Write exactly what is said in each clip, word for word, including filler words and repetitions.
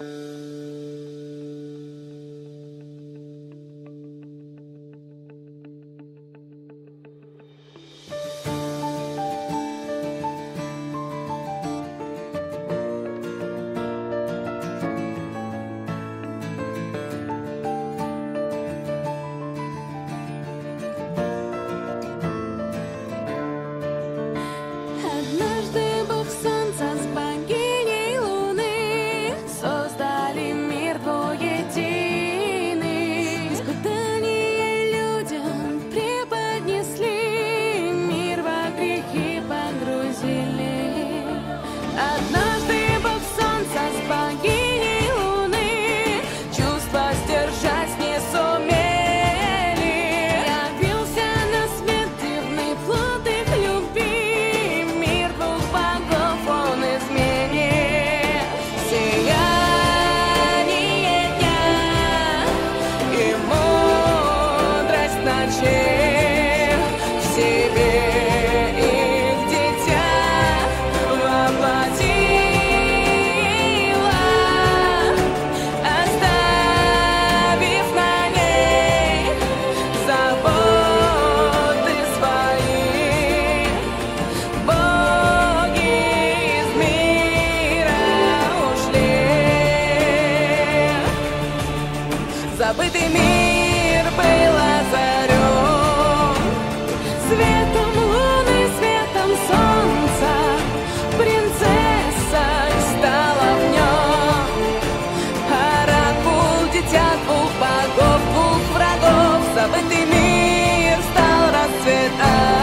Забытый мир был озарен светом луны, светом солнца. Принцессой стала в нем оракул, дитя двух богов, двух врагов. Забытый мир стал расцветать,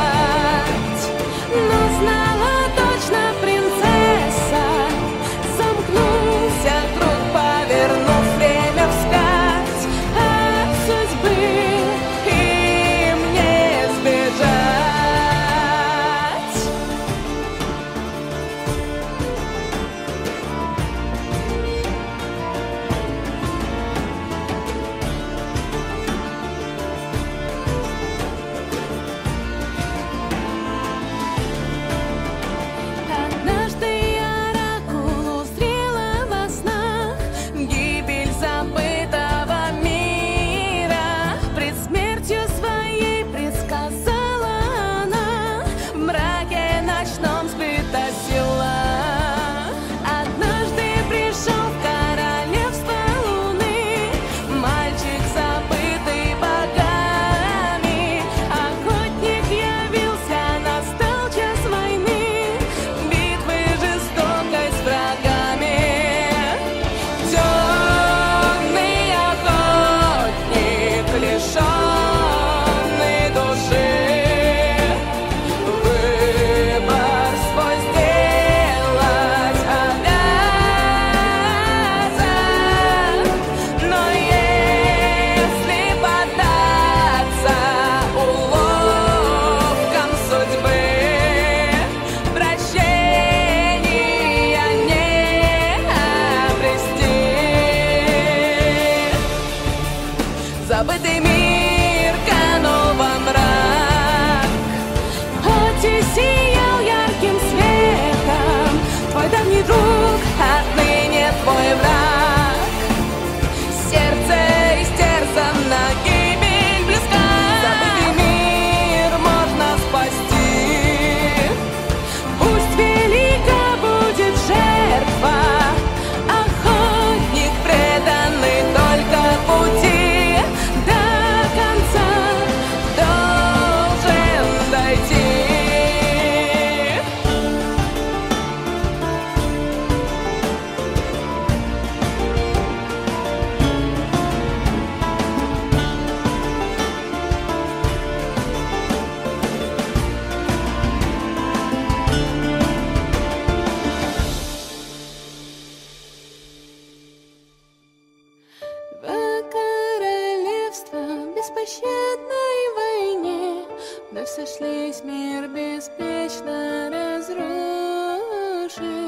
но знала точно принцесса, замкнулся круг, повернув время вспять. Забытый мир канул во мрак, хоть и сиял ярким светом. Твой давний друг, отныне твой враг. Сердце истерзано, гибель близка. Забытый мир можно спасти, пусть велика будет жертва. Охотник, преданный только пути, беспощадной войне вновь сошлись, мир беспечно разрушить.